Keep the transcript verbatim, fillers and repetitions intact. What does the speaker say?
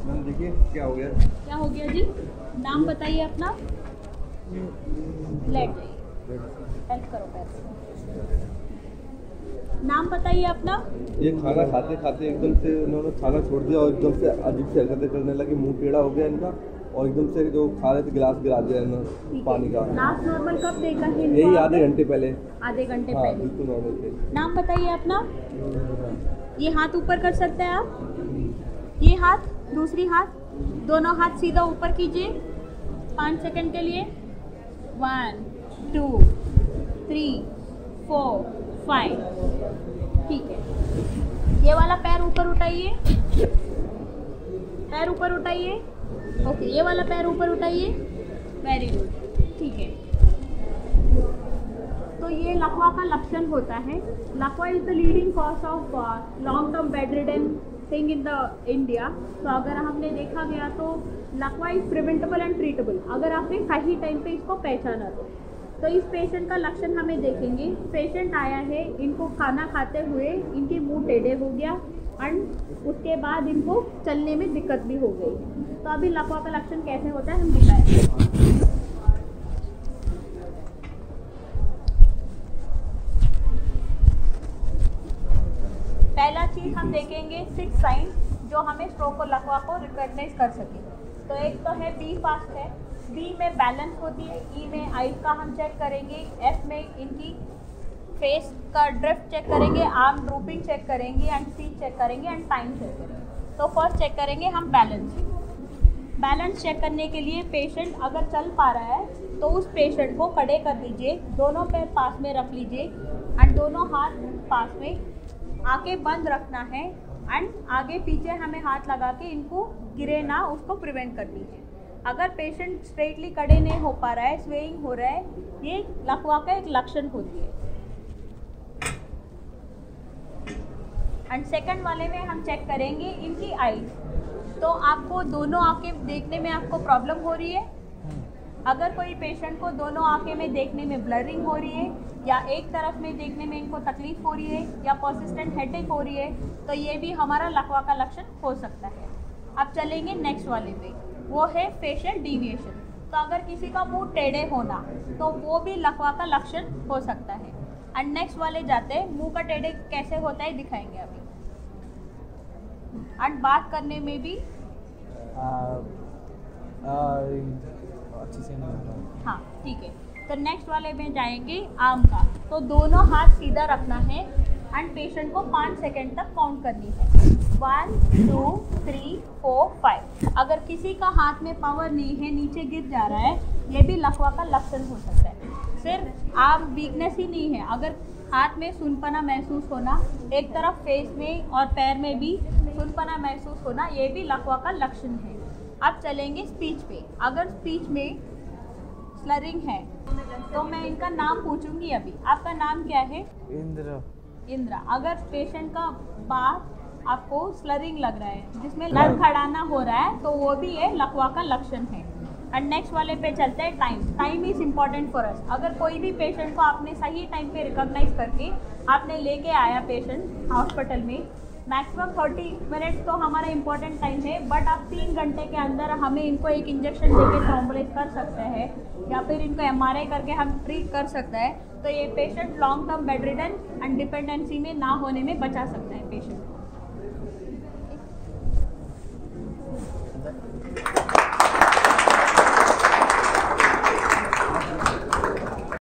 Ma'am देखिए क्या हो गया। क्या हो गया जी? नाम बताइए अपना। लेट जाइए, हेल्प करो पैसे। नाम बताइए अपना। ये खाना खाते खाते एकदम से उन्होंने खाना छोड़ दिया और एकदम से अजीब से हरकतें करने लगे, मुंह टेढ़ा हो गया इनका और एकदम से जो खा रहे थे गिलास गिरा दिया इन्होंने पानी का। लास्ट नॉर्मल कब देखा है? यही आधे घंटे पहले। आधे घंटे हाँ, पहले। बिल्कुल नॉर्मल थे। नाम बताइए अपना। ये हाथ ऊपर कर सकते हैं आप। ये हाथ, दूसरी हाथ, दोनों हाथ सीधा ऊपर कीजिए पाँच सेकंड के लिए। One two three four five. ठीक है। ये वाला पैर ऊपर उठाइए, पैर ऊपर उठाइए। ओके, ये वाला पैर ऊपर उठाइए। वेरी गुड, ठीक है। तो ये लकवा का लक्षण होता है। लकवा is the leading cause of long term bed ridden thing in the India. तो अगर हमने देखा गया तो लकवा इज प्रिवेंटेबल एंड ट्रीटेबल अगर आपने सही टाइम पे इसको पहचाना तो। तो इस पेशेंट का लक्षण हमें देखेंगे। पेशेंट आया है, इनको खाना खाते हुए इनके मुंह टेढ़े हो गया एंड उसके बाद इनको चलने में दिक्कत भी हो गई। तो अभी लकवा का लक्षण कैसे होता है हम दिखाएं। पहला चीज हम देखेंगे सिक्स साइन जो हमें स्ट्रोक और लकवा को रिकॉग्नाइज कर सके। तो एक तो है बी फास्ट है। बी में बैलेंस होती है। ई में आइज का हम चेक करेंगे। एफ में इनकी फेस का ड्रिफ्ट चेक करेंगे, आर्म ड्रूपिंग चेक करेंगे एंड स्पीच चेक करेंगे एंड टाइम चेक करेंगे। तो फर्स्ट चेक करेंगे हम बैलेंस। बैलेंस चेक करने के लिए पेशेंट अगर चल पा रहा है तो उस पेशेंट को खड़े कर दीजिए, दोनों पैर पास में रख लीजिए एंड दोनों हाथ पास में, आंखें बंद रखना है एंड आगे पीछे हमें हाथ लगा के इनको गिरे ना उसको प्रिवेंट कर दीजिए। अगर पेशेंट स्ट्रेटली खड़े नहीं हो पा रहा है, स्वेइंग हो रहा है, ये लकवा का एक लक्षण होती है। एंड सेकंड वाले में हम चेक करेंगे इनकी आईज। तो आपको दोनों आंखें देखने में आपको प्रॉब्लम हो रही है। अगर कोई पेशेंट को दोनों आंखें में देखने में ब्लरिंग हो रही है या एक तरफ में देखने में इनको तकलीफ हो रही है या पर्सिस्टेंट हेडेक हो रही है तो ये भी हमारा लकवा का लक्षण हो सकता है। अब चलेंगे नेक्स्ट वाले पे, वो है फेशियल डिविएशन। तो अगर किसी का मुंह टेढ़े होना तो वो भी लकवा का लक्षण हो सकता है। एंड नेक्स्ट वाले जाते हैं, मुंह का टेढ़े कैसे होता है दिखाएंगे अभी। एंड बात करने में भी आ, आ, अच्छे से नहीं होता। हाँ ठीक है। तो नेक्स्ट वाले में जाएंगे आर्म का। तो दोनों हाथ सीधा रखना है एंड पेशेंट को पाँच सेकंड तक काउंट करनी है। One two three four five. अगर किसी का हाथ में पावर नहीं है, नीचे गिर जा रहा है, ये भी लकवा का लक्षण हो सकता है। सिर्फ आर्म वीकनेस ही नहीं है, अगर हाथ में सुनपना महसूस होना, एक तरफ फेस में और पैर में भी सुनपना महसूस होना, ये भी लकवा का लक्षण है। अब चलेंगे स्पीच पे। अगर स्पीच में स्लरिंग है तो मैं इनका नाम पूछूंगी अभी। आपका नाम क्या है? इंद्र। इंद्रा। अगर पेशेंट का बात आपको स्लरिंग लग रहा है, जिसमें लड़खड़ाना हो रहा है, तो वो भी ये लकवा का लक्षण है। एंड नेक्स्ट वाले पे चलते हैं time. Time is important for us. अगर कोई भी पेशेंट को आपने सही टाइम पे रिकॉग्नाइज करके आपने लेके आया पेशेंट हॉस्पिटल में, मैक्सिमम थर्टी मिनट्स तो हमारा इम्पोर्टेंट टाइम है, बट आप तीन घंटे के अंदर हमें इनको एक इंजेक्शन देके थ्रोम्बोलाइज कर सकते हैं या फिर इनको एमआरआई करके हम ट्रीट कर सकते हैं। तो ये patient long term bed ridden and dependency में ना होने में बचा सकता है पेशेंट।